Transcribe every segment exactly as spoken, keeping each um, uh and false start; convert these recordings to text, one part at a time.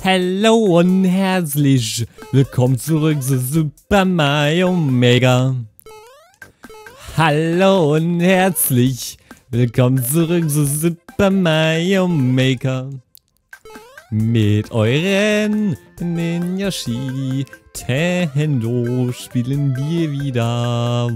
Hallo und herzlich willkommen zurück zu Super Mario Maker. Hallo und herzlich willkommen zurück zu Super Mario Maker. Mit euren Ninjashi Tendo spielen wir wieder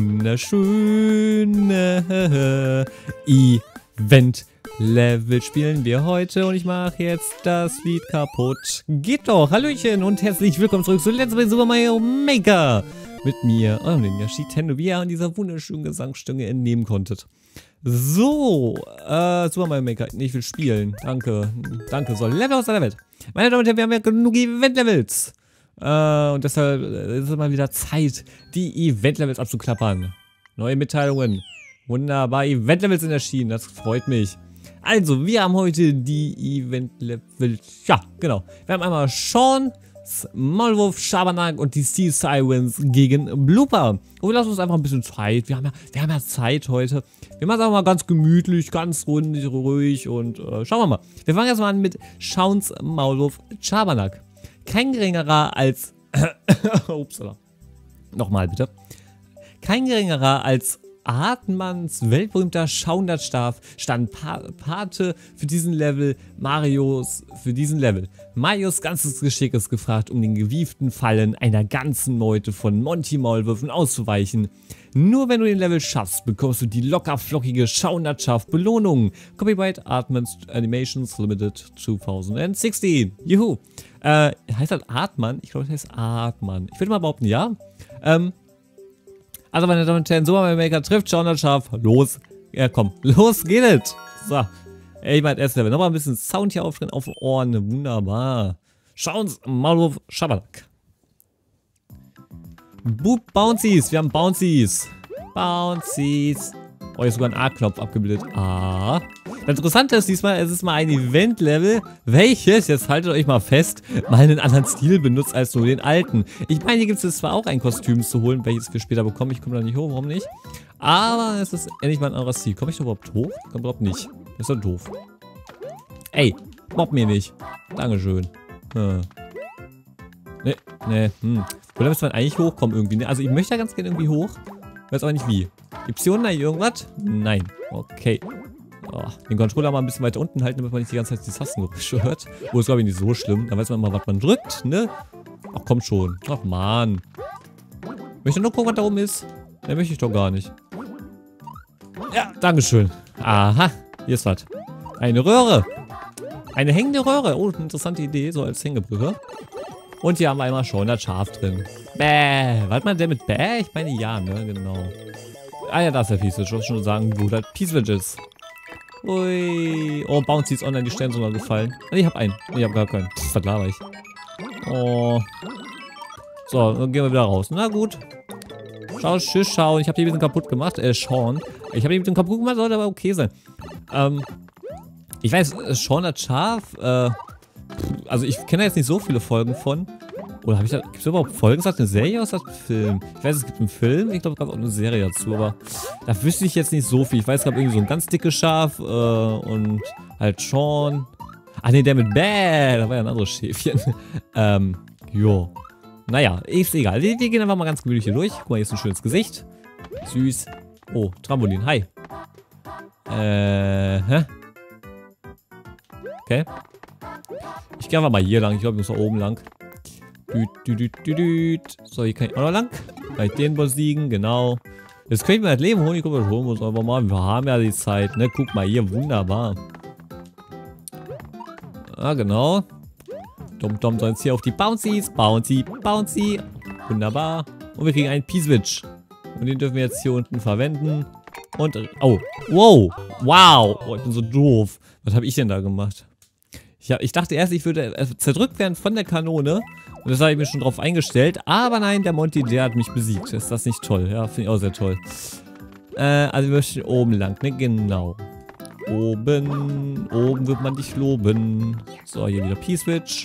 wunderschöne Event Level spielen wir heute und ich mache jetzt das Lied kaputt. Geht doch! Hallöchen und herzlich willkommen zurück zu Let's Play Super Mario Maker. Mit mir, eurem Ninjashi Tendo, wie ihr an dieser wunderschönen Gesangsstimme entnehmen konntet. So, äh, Super Mario Maker, ich will spielen. Danke, danke, so, Level aus der Welt. Meine Damen und Herren, wir haben ja genug Event-Levels. Äh, und deshalb ist es mal wieder Zeit, die Event-Levels abzuklappern. Neue Mitteilungen. Wunderbar, Event-Levels sind erschienen, das freut mich. Also, wir haben heute die Event-Levels, ja, genau. Wir haben einmal Sean, Maulwurf, Schabernack und die Steel Sirens gegen Blooper. Und wir lassen uns einfach ein bisschen Zeit. Wir haben ja, wir haben ja Zeit heute. Wir machen es einfach mal ganz gemütlich, ganz ruhig, ruhig und äh, schauen wir mal. Wir fangen erstmal an mit Sean's Maulwurf Schabernack. Kein geringerer als... Upsala. Nochmal bitte. Kein geringerer als Hartmanns weltberühmter Schaunderstab stand pa Pate für diesen Level, Marios für diesen Level. Marios ganzes Geschick ist gefragt, um den gewieften Fallen einer ganzen Meute von Monty-Maulwürfen auszuweichen. Nur wenn du den Level schaffst, bekommst du die lockerflockige Schaunderstab-Belohnung. Copyright Hartmanns Animations Limited zwanzig sechzehn. Juhu. Äh, heißt das Hartmann? Ich glaube, das heißt Hartmann. Ich würde mal behaupten, ja. Ähm, Also meine Damen und Herren, Super Mario Maker trifft Schaunderstab. Los. Ja komm, los geht es. So. Ey, ich mein erstes Level. Nochmal ein bisschen Sound hier aufdrehen auf den Ohren. Wunderbar. Sean's Maulwurf Schabernack. Boop Bouncies. Wir haben Bouncies. Bouncies. Oh, hier ist sogar ein A-Knopf abgebildet. Ah. Das Interessante ist diesmal, es ist mal ein Event-Level, welches, jetzt haltet euch mal fest, mal einen anderen Stil benutzt als nur den alten. Ich meine, hier gibt es zwar auch ein Kostüm zu holen, welches wir später bekommen. Ich komme da nicht hoch, warum nicht? Aber es ist endlich mal ein anderer Stil. Komme ich da überhaupt hoch? Ich glaube überhaupt nicht. Das ist doch doof. Ey, mobb mir nicht. Dankeschön. Hm. Ne, ne, hm. Oder müssen wir eigentlich hochkommen irgendwie? Ne? Also ich möchte da ganz gerne irgendwie hoch. Weiß aber nicht wie. Gibt's hier unten irgendwas? Nein. Okay. Oh, den Controller mal ein bisschen weiter unten halten, damit man nicht die ganze Zeit die Tastengeräusche hört. Wo ist, glaube ich, nicht so schlimm. Da weiß man mal, was man drückt, ne? Ach, kommt schon. Ach, Mann. Möchte nur gucken, was da oben ist. Ne, möchte ich doch gar nicht. Ja, dankeschön. Aha, hier ist was. Eine Röhre. Eine hängende Röhre. Oh, eine interessante Idee, so als Hängebrücke. Und hier haben wir einmal schon das Schaf drin. Bäh. Was meint der mit Bäh? Ich meine ja, ne? Genau. Ah ja, da ist der Peacewitch. Ich wollte schon sagen, wo das Peacewitch ist. Ui. Oh, Bouncy ist online, die Sterne sogar gefallen. Ich habe einen. Ich habe gar keinen. Pff, was laber ich. Oh. So, dann gehen wir wieder raus. Na gut. Schau, tschüss, schau. Ich habe die ein bisschen kaputt gemacht. Äh, Sean. Ich habe die ein bisschen kaputt gemacht, sollte aber okay sein. Ähm. Ich weiß, Sean das Schaf, äh. Also ich kenne da jetzt nicht so viele Folgen von. Oder habe ich da. Gibt es überhaupt Folgen? Ist das eine Serie oder ist das ein Film? Ich weiß, es gibt einen Film. Ich glaube, es gab auch eine Serie dazu. Aber da wüsste ich jetzt nicht so viel. Ich weiß, es gab irgendwie so ein ganz dickes Schaf. Äh, und halt Sean. Ach nee, der mit Bäh. Da war ja ein anderes Schäfchen. ähm, jo. Naja, ist egal. Wir, wir gehen einfach mal ganz gemütlich hier durch. Guck mal, hier ist ein schönes Gesicht. Süß. Oh, Trampolin. Hi. Äh, hä? Okay. Ich gehe einfach mal hier lang. Ich glaube, ich muss da oben lang. Düt, düt, düt, düt, düt. So, hier kann ich auch noch lang. Kann ich den besiegen, genau. Jetzt können wir das Leben holen. Ich glaube, wir holen uns einfach mal. Wir haben ja die Zeit, ne? Guck mal hier, wunderbar. Ah, genau. Dom Dom soll jetzt hier auf die Bouncies. Bouncy, Bouncy. Wunderbar. Und wir kriegen einen Peacewitch. Und den dürfen wir jetzt hier unten verwenden. Und, oh, wow. Wow. Oh, ich bin so doof. Was habe ich denn da gemacht? Ich, hab, ich dachte erst, ich würde zerdrückt werden von der Kanone. Und das habe ich mir schon drauf eingestellt. Aber nein, der Monty, der hat mich besiegt. Ist das nicht toll? Ja, finde ich auch sehr toll. Äh, also wir möchten oben lang, ne? Genau. Oben. Oben wird man dich loben. So, hier wieder Peacewitch.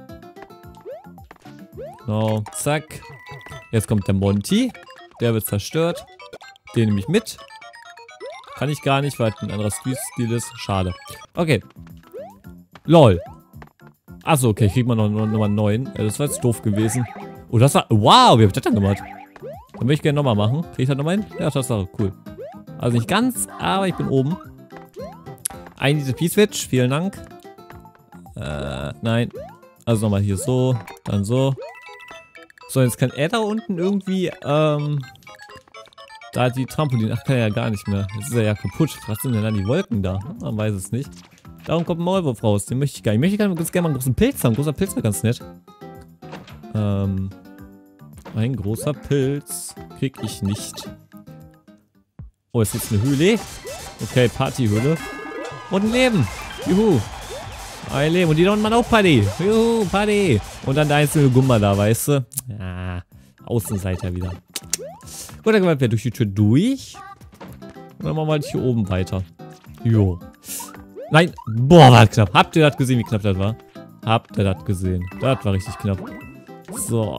Genau, zack. Jetzt kommt der Monty. Der wird zerstört. Den nehme ich mit. Kann ich gar nicht, weil ein anderer Stil ist. Schade. Okay. LOL. Achso, okay, kriegt man noch Nummer neun. Ja, das war jetzt doof gewesen. Oh, das war... Wow, wie hab ich das denn gemacht? Dann würde ich gerne nochmal machen. Krieg ich das nochmal hin? Ja, das war cool. Also nicht ganz, aber ich bin oben. Ein diese P-Switch, vielen Dank. Äh, nein. Also nochmal hier so, dann so. So, jetzt kann er da unten irgendwie, ähm... da die Trampolin... Ach, kann er ja gar nicht mehr. Jetzt ist er ja kaputt. Was sind denn dann die Wolken da? Man weiß es nicht. Darum kommt ein Maulwurf raus. Den möchte ich gar nicht. Ich möchte ganz gerne mal einen großen Pilz haben. Ein großer Pilz wäre ganz nett. Ähm... Ein großer Pilz krieg ich nicht. Oh, ist jetzt eine Höhle. Okay, Partyhöhle. Und ein Leben. Juhu. Ein Leben. Und die da unten machen auch Party. Juhu, Party. Und dann der einzelne Gumba da, weißt du? Ja, Außenseiter wieder. Gut, dann gehen wir wieder durch die Tür durch. Und dann machen wir halt hier oben weiter. Jo. Nein. Boah, war das knapp. Habt ihr das gesehen, wie knapp das war? Habt ihr das gesehen? Das war richtig knapp. So.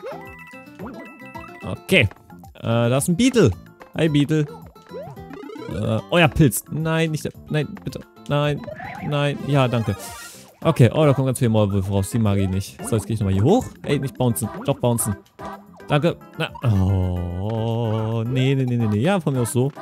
Okay. Äh, da ist ein Beetle. Hi, Beetle. Äh, euer Pilz. Nein, nicht. Nein, bitte. Nein. Nein. Ja, danke. Okay. Oh, da kommen ganz viele Maulwürfe raus. Die mag ich nicht. So, jetzt gehe ich nochmal hier hoch. Ey, nicht bouncen. Doch, bouncen. Danke. Na. Oh. Nee, nee, nee, nee, nee. Ja, von mir aus so.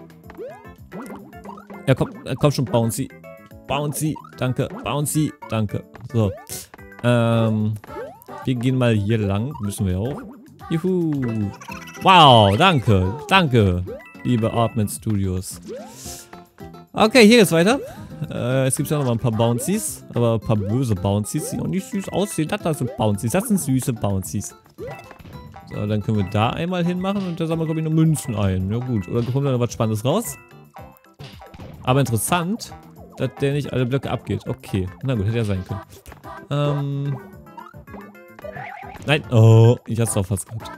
Ja, komm. Komm schon, Bouncy. Bouncy. Danke. Bouncy. Danke. So. Ähm. Wir gehen mal hier lang. Müssen wir auch. Juhu. Wow, danke. Danke, liebe Artman Studios. Okay, hier geht's weiter. Äh, es gibt ja noch mal ein paar Bouncies. Aber ein paar böse Bouncies, die auch nicht süß aussehen. Das sind Bouncies. Das sind süße Bouncies. So, dann können wir da einmal hinmachen und da sammeln wir, glaube ich, nur Münzen ein. Ja gut. Oder kommt da noch was Spannendes raus? Aber interessant, dass der nicht alle Blöcke abgeht. Okay. Na gut, hätte ja sein können. Ähm... Nein. Oh, ich hab's doch fast gehabt.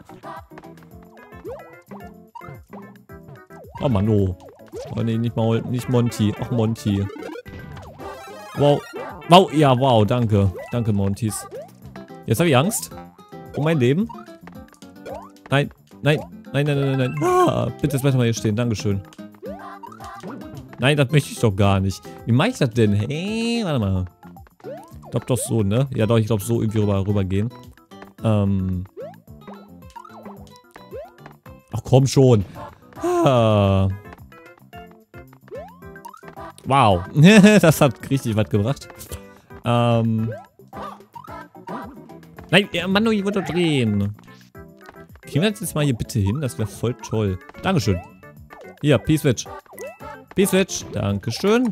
Oh Mann, oh. Oh nee, nicht, mal, nicht Monty. Ach, Monty. Wow. Wow, ja, wow, danke. Danke, Montys. Jetzt habe ich Angst. Um mein Leben. Nein, nein, nein, nein, nein, nein. Ah, bitte jetzt weiter mal hier stehen. Dankeschön. Nein, das möchte ich doch gar nicht. Wie mache ich das denn? Hey, warte mal. Ich glaube doch so, ne? Ja doch, ich glaube so irgendwie rüber, rüber gehen. Ähm. Ach komm schon. Ah. Wow. Das hat richtig was gebracht. Ähm. Nein, ja, Mann, ich wollte doch drehen. Kriegen wir das jetzt mal hier bitte hin? Das wäre voll toll. Dankeschön. Hier, P-Switch. P-Switch. Dankeschön.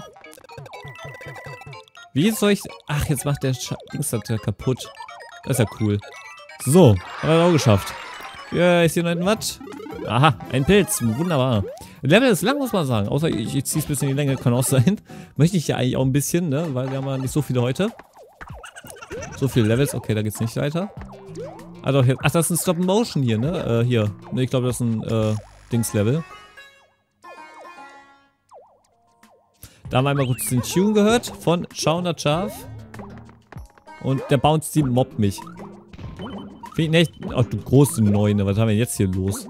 Wie soll ich... Ach, jetzt macht der Sch Dings das ja kaputt. Das ist ja cool. So, haben wir auch geschafft. Ja, ist hier noch ein was? Aha, ein Pilz. Wunderbar. Level ist lang, muss man sagen. Außer ich, ich ziehe es ein bisschen in die Länge, kann auch sein. Möchte ich ja eigentlich auch ein bisschen, ne? Weil wir haben ja nicht so viele heute. So viele Levels. Okay, da geht's nicht weiter. Also, hier, ach, das ist ein Stop-Motion hier, ne? Äh, hier. Ne, ich glaube, das ist ein äh, Dings-Level. Da haben wir einmal kurz den Tune gehört von Shauner Schaf. Und der Bounce Team mobbt mich. Finde ich nicht. Ach du große Neune, was haben wir jetzt hier los?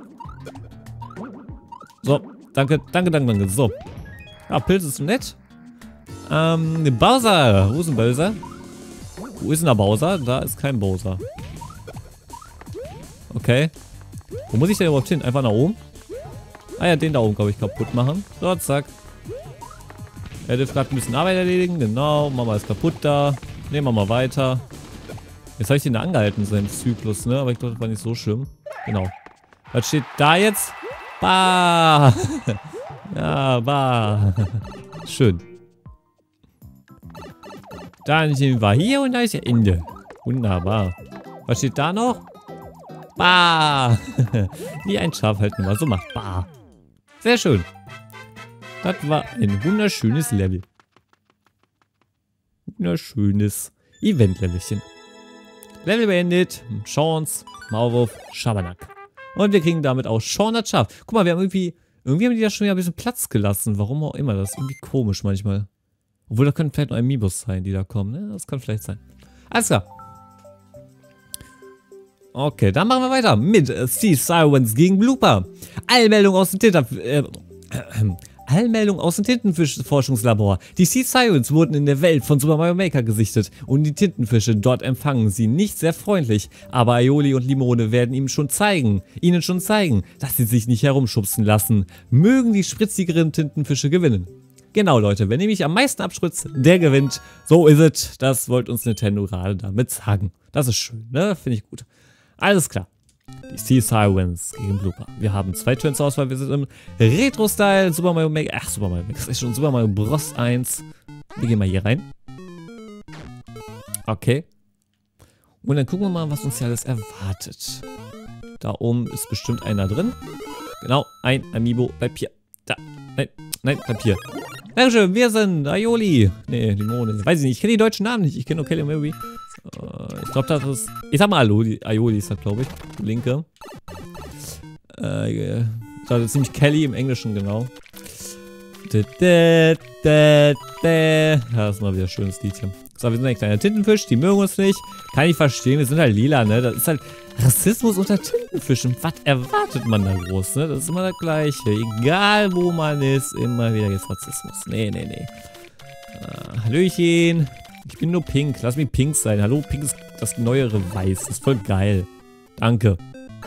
So, danke, danke, danke, danke. So. Ja, Pilz ist nett. Ähm, Bowser. Wo ist ein Bowser? Wo ist denn der Bowser? Da ist kein Bowser. Okay. Wo muss ich denn überhaupt hin? Einfach nach oben? Ah ja, den da oben, glaube ich, kaputt machen. So, zack. Er dürfte gerade ein bisschen Arbeit erledigen. Genau, Mama ist kaputt da. Nehmen wir mal weiter. Jetzt habe ich den da angehalten, seinen Zyklus, ne? Aber ich glaube, das war nicht so schlimm. Genau. Was steht da jetzt? Bah! Ja, bah. Schön. Dann sind wir hier und da ist ja Ende. Wunderbar. Was steht da noch? Bah! Wie ein Schaf halt immer so macht. Bah! Sehr schön. Das war ein wunderschönes Level. Wunderschönes Event-Levelchen. Level beendet. Chance, Maulwurf, Schabernack. Und wir kriegen damit auch Shaun das Schaf. Guck mal, wir haben irgendwie... Irgendwie haben die da schon wieder ein bisschen Platz gelassen. Warum auch immer. Das ist irgendwie komisch manchmal. Obwohl, da können vielleicht noch Amiibos sein, die da kommen. Ne? Das kann vielleicht sein. Alles klar. Okay, dann machen wir weiter mit Sea Sirens gegen Blooper. Allmeldung aus dem Twitter... Äh, äh, Allmeldung aus dem Tintenfisch-Forschungslabor. Die Sea Sirens wurden in der Welt von Super Mario Maker gesichtet und die Tintenfische dort empfangen sie nicht sehr freundlich. Aber Aioli und Limone werden ihm schon zeigen, ihnen schon zeigen, dass sie sich nicht herumschubsen lassen. Mögen die spritzigeren Tintenfische gewinnen. Genau, Leute, wer nämlich am meisten abspritzt, der gewinnt. So ist es. Das wollte uns Nintendo gerade damit sagen. Das ist schön, ne? Finde ich gut. Alles klar. Die Sea Sirens gegen Blooper. Wir haben zwei Turns zur Auswahl. Wir sind im Retro-Style. Super Mario Maker. Ach, Super Mario Maker. Das ist schon Super Mario Bros. eins. Wir gehen mal hier rein. Okay. Und dann gucken wir mal, was uns hier alles erwartet. Da oben ist bestimmt einer drin. Genau, ein Amiibo. Bleib hier. Da. Nein, nein, bleib hier. Dankeschön, wir sind Aioli. Nee, Limone. Weiß ich nicht. Ich kenne die deutschen Namen nicht. Ich kenne nur Kelly Mary. Uh, ich glaube, das ist. Ich sag mal Aioli. Aioli ist das, glaube ich. Linke. Äh, das ist nämlich Kelly im Englischen, genau. Ja, das ist mal wieder ein schönes Liedchen. So, wir sind ein kleiner Tintenfisch. Die mögen uns nicht. Kann ich verstehen. Wir sind halt lila, ne? Das ist halt Rassismus unter Tintenfischen. Was erwartet man da groß, ne? Das ist immer das Gleiche. Egal, wo man ist, immer wieder jetzt Rassismus. Nee, nee, nee. Uh, Hallöchen. Ich bin nur pink. Lass mich pink sein. Hallo, pink ist das neuere Weiß. Das ist voll geil. Danke.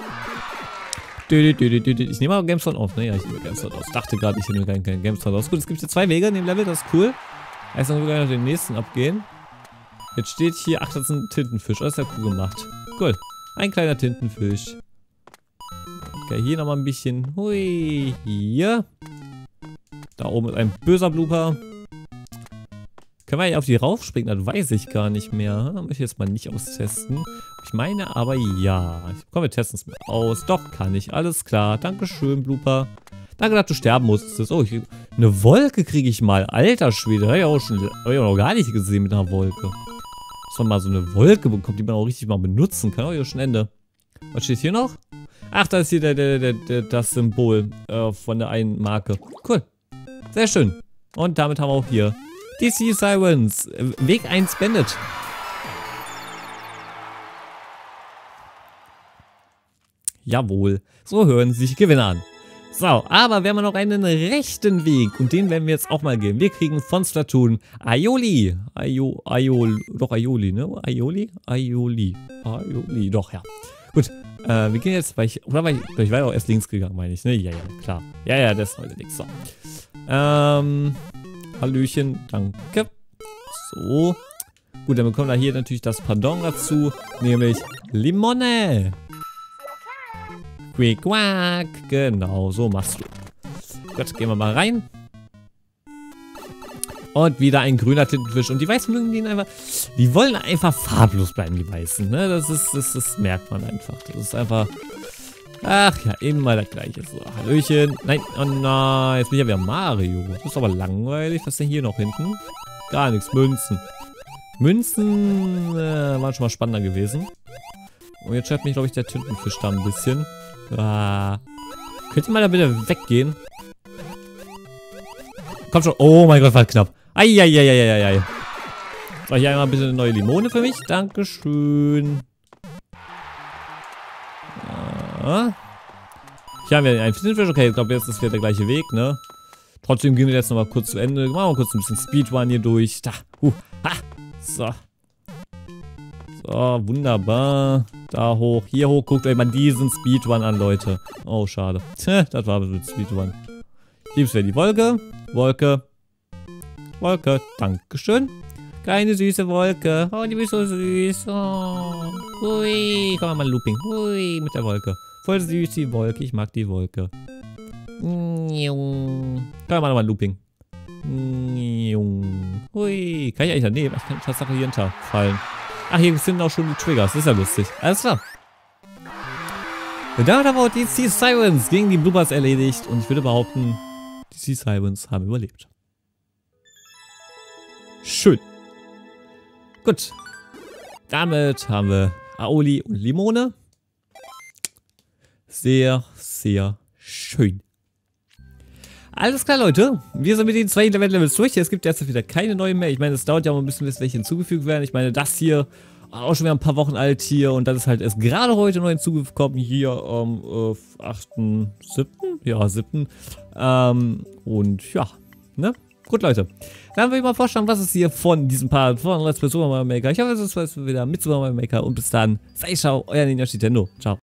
Ich nehme aber GameStop auf. Ne, ja, ich nehme GameStop aus. Ich dachte gerade, ich nehme keinen kein GameStop aus. Gut, es gibt hier zwei Wege in dem Level. Das ist cool. Erst dann sogar noch den nächsten abgehen. Jetzt steht hier, ach, das ist ein Tintenfisch. Das ist ja cool gemacht. Cool. Ein kleiner Tintenfisch. Okay, hier nochmal ein bisschen. Hui. Hier. Da oben ist ein böser Blooper. Können wir hier auf die raufspringen? Das weiß ich gar nicht mehr. Möchte ich jetzt mal nicht austesten. Ich meine aber ja. Komm, wir testen es mal aus. Doch, kann ich. Alles klar. Dankeschön, Blooper. Danke, dass du sterben musstest. Oh, ich, eine Wolke kriege ich mal. Alter Schwede. Habe ich auch schon hab ich auch noch gar nicht gesehen mit einer Wolke. Dass man mal so eine Wolke bekommt, die man auch richtig mal benutzen kann. Oh, hier schon Ende. Was steht hier noch? Ach, da ist hier der, der, der, der, das Symbol äh, von der einen Marke. Cool. Sehr schön. Und damit haben wir auch hier die Sea Sirens. Weg eins Bandit. Jawohl. So hören sich Gewinner an. So, aber wir haben noch einen rechten Weg. Und den werden wir jetzt auch mal gehen. Wir kriegen von Splatoon Aioli. Aio, Aioli. Doch, Aioli, ne? Aioli? Aioli. Aioli. Doch, ja. Gut. Äh, wir gehen jetzt, weil ich. Oder weil ich, ich war ja auch erst links gegangen, meine ich, ne? Ja, ja, klar. Ja, ja, das ist heute nichts. So. Ähm. Hallöchen, danke. So. Gut, dann bekommen wir hier natürlich das Pardon dazu, nämlich Limone. Quick, quack. Genau, so machst du. Gut, gehen wir mal rein. Und wieder ein grüner Tintenfisch. Und die Weißen mögen den einfach. Die wollen einfach farblos bleiben, die Weißen. Ne? Das ist, das, das merkt man einfach. Das ist einfach. Ach ja, immer das gleiche. So, Hallöchen. Nein, oh nein. Jetzt bin ich ja wieder Mario. Das ist aber langweilig. Was ist denn hier noch hinten? Gar nichts. Münzen. Münzen äh, waren schon mal spannender gewesen. Und jetzt schreibt mich, glaube ich, der Tintenfisch da ein bisschen. Ah. Könnt ihr mal da bitte weggehen? Komm schon. Oh mein Gott, war knapp. Eieieiei. So, hier einmal bitte eine neue Limone für mich. Dankeschön. Ah. Hier haben wir einen Tintenfisch. Okay, ich glaube, jetzt ist wieder der gleiche Weg, ne? Trotzdem gehen wir jetzt nochmal kurz zu Ende. Machen wir kurz ein bisschen Speedrun hier durch. Da. Uh. Ha. So. So, wunderbar. Da hoch, hier hoch. Guckt euch mal diesen Speedrun an, Leute. Oh, schade. Tja, das war ein Speedrun. Liebst wäre die Wolke. Wolke. Wolke. Dankeschön. Kleine süße Wolke. Oh, die bist so süß. Oh. Hui. Komm mal, mal Looping. Hui, mit der Wolke. Voll süß die Wolke. Ich mag die Wolke. Komm mal, mal Looping. Hui. Kann ich eigentlich daneben? Ich kann Tatsache hier hinterfallen. Ach, hier sind auch schon die Triggers. Das ist ja lustig. Alles klar. Und damit haben wir auch die Sea Sirens gegen die Bloopers erledigt. Und ich würde behaupten, die Sea Sirens haben überlebt. Schön. Gut. Damit haben wir Aioli und Limone. Sehr, sehr schön. Alles klar, Leute. Wir sind mit den zwei Event-Levels durch. Es gibt jetzt wieder keine neuen mehr. Ich meine, es dauert ja mal ein bisschen, bis welche hinzugefügt werden. Ich meine, das hier auch schon wieder ein paar Wochen alt hier und das ist halt erst gerade heute neu hinzugekommen, hier am ähm, äh, achten siebten Ja, siebten Ähm, und ja, ne? Gut, Leute. Dann würde ich mal vorstellen, was ist hier von diesem Part von Let's Play Super Mario Maker. Ich hoffe, es ist wieder mit Super Mario Maker und bis dann. Sei ciao, euer Ninja Nintendo. Ciao.